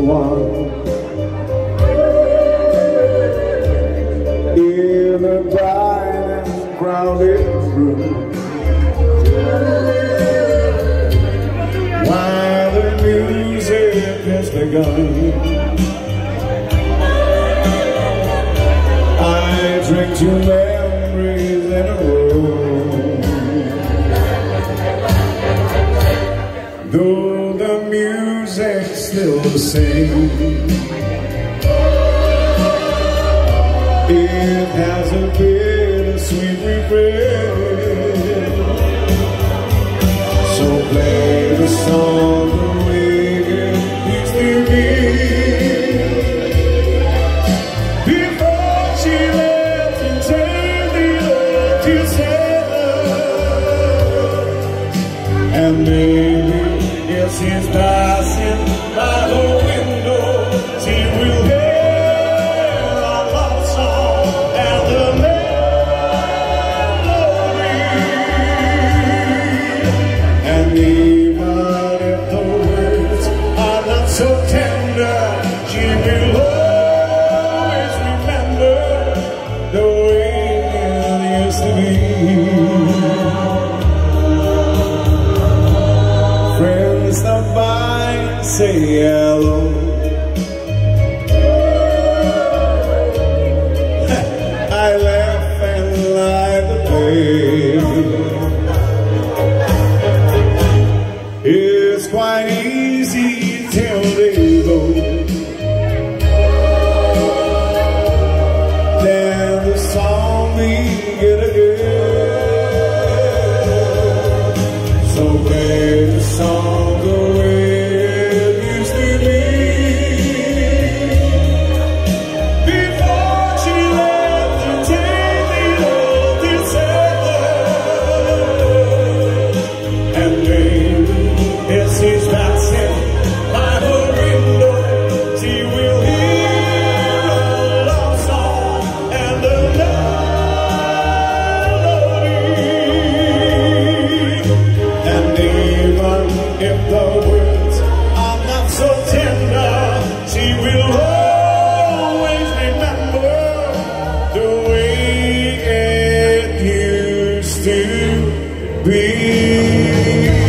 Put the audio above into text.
one in a bright and crowded room, while the music has begun. I drink two memories in a row, though the music's still the same. It has a bittersweet refrain. So play the song the way it used to be, before she left and turned the earth to center. And maybe as she's passing by the window, she will hear our love song and the melody. And even if the words are not so tender, she will always remember the way it used to be. Friends stop by and say hello. I laugh and light the way. It's quite easy till they go. Then the song begin again. So play the song the way it used to be, before she left to take the old December. And maybe as she's passing by her window, she will hear a love song and a melody. And even if the words are not so tender, she will always remember the way it used to be.